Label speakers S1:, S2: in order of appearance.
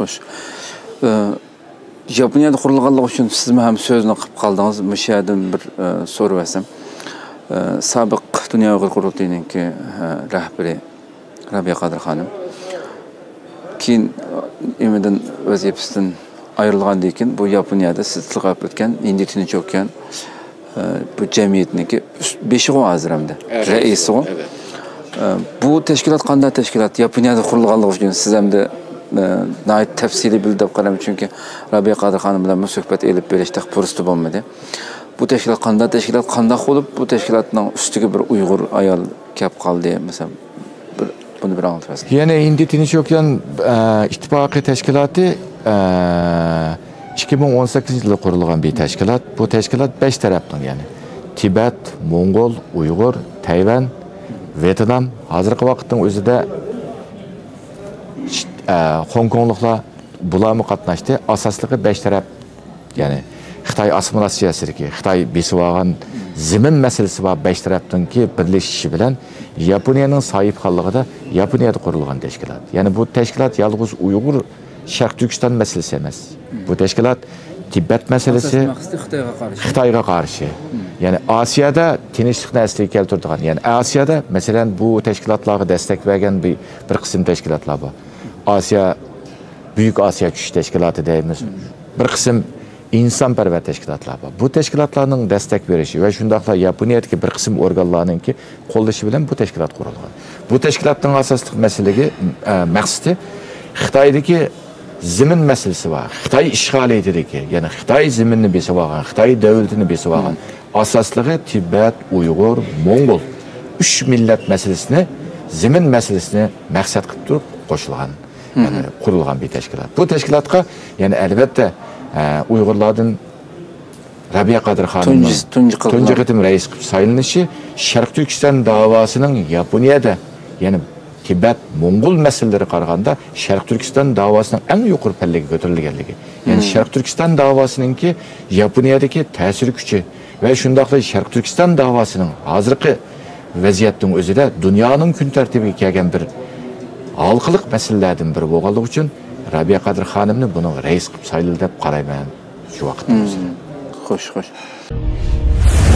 S1: Xo'sh. Yaponiyada qurilganligi uchun siz ham so'zni qilib qoldingiz. Mushadan bir so'rab olsam. Sobiq Dunyo Uyg'ur qurultayining rahbari Rabiya Qodir xonim keyin emidan vazifasidan ayrilgandan keyin bu Yaponiyada siz tilg'ab o'tgan, endi tinch o'tgan bu jamiyatniki beshiga hozirmda raisi. Bu tashkilot qanday tashkilot? Yaponiyada qurilganligi uchun siz hamda nəhayət təfsili bildirib qaram çünki Rabiya Qodir xonim bilan suhbat elib berishdə fursat bo'lmadi. Bu təşkilat qandaq olub bu təşkilatның üstüge bir Uyğur ayol kelib qaldı məsələn bunu bir anlatırsanız.
S2: Yəni indi Tinch Okean İttifaqı təşkilatı 2018 yılında qurulğan bir təşkilat. Bu təşkilat 5 tərəfdən yəni Tibet, Mongol, Uyğur, Tayvan, Vietnam hazırki vaqtın özüdə Hong Kongluqlar bularmı qatnaşdı. Asaslığı 5 tərəf yəni Xitay assimilyatsiyasıdaki, Xitay besib alğan zimin məsələsi var 5 tərəfdən ki birləşişi bilan Yaponiyanın sahibxanlığında Yaponiyada qurulğan təşkilat. Yəni bu təşkilat yalnız Uyğur Şərq Türkistan məsələsi emas. Bu təşkilat Tibet məsələsi Xitayğa qarşı. Yəni Asiyada tinchlikni asliga keltirdigan. Yəni Asiyada məsələn bu təşkilatlara dəstək verən bir qism təşkilatlar var. Asiya Büyük Asiya Güç Təşkilatı deyimiz. Bir qism insanpərvər təşkilatlar var. Bu təşkilatların dəstək verişi və şundaqla Yaponiyadakı bir qism orqanlarının ki qo'llashi bilan bu təşkilat qurulgan. Bu təşkilatın asaslıq məqsədi Xitoydagi zimin məsələsi var. Xitoy işğal etdiki, yəni Xitoy ziminini besib alğan, Xitoy dövlətini besib alğan asaslığı Tibet, Uyğur, Mongol 3 millət məsələsini, zimin məsələsini məqsəd qılıb durub qoşulğan, yəni qurulğan bir təşkilat. Bu təşkilatqa yəni əlbəttə Uyğurlardan Rabiya Qodir xonimning tunji qitim rais qilib sayılışı Şərq Türkistan davasının Yaponiyada, yəni Tibet, Mongol məsələləri qaraganda Şərq Türkistan davasının ən yuqori pallaga ko'tarilganligi. Yəni Şərq Türkistan davasının ki Yaponiyadagi ta'sir kuchi və shundaqla Şərq Türkistan davasının hozirgi vaziyatning o'zida dunyoning kun tartibiga kelgan bir halqılıq məsələlərdən biri bo'lganligi uchun Rabiya Qodir xonimni buni rais qilib sayladi deb qarayman shu vaqtda o'zida.
S1: Xo'sh.